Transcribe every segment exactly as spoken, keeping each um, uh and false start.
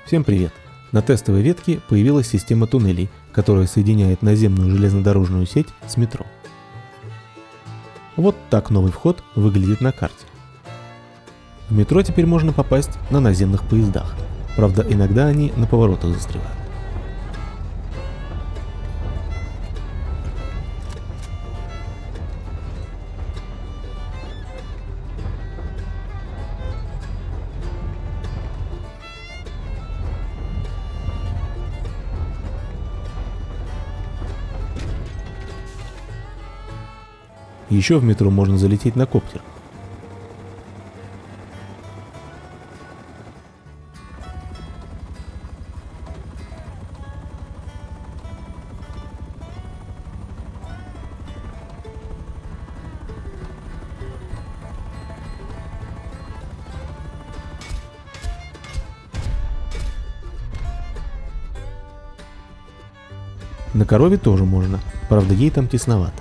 Всем привет! На тестовой ветке появилась система туннелей, которая соединяет наземную железнодорожную сеть с метро. Вот так новый вход выглядит на карте. В метро теперь можно попасть на наземных поездах, правда иногда они на поворотах застревают. Еще в метро можно залететь на коптер. На корове тоже можно, правда ей там тесновато.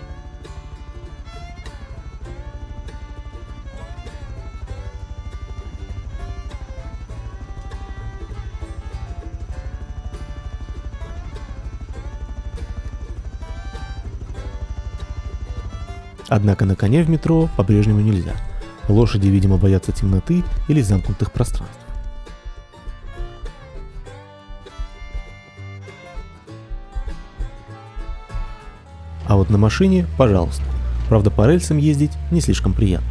Однако на коне в метро по-прежнему нельзя. Лошади, видимо, боятся темноты или замкнутых пространств. А вот на машине, пожалуйста. Правда, по рельсам ездить не слишком приятно.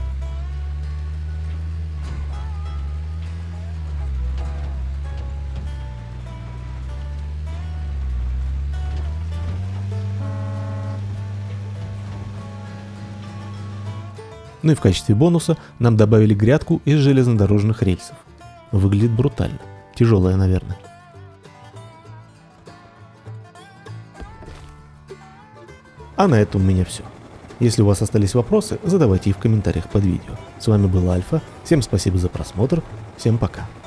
Ну и в качестве бонуса нам добавили грядку из железнодорожных рельсов. Выглядит брутально. Тяжелая, наверное. А на этом у меня все. Если у вас остались вопросы, задавайте их в комментариях под видео. С вами был Альфа. Всем спасибо за просмотр. Всем пока.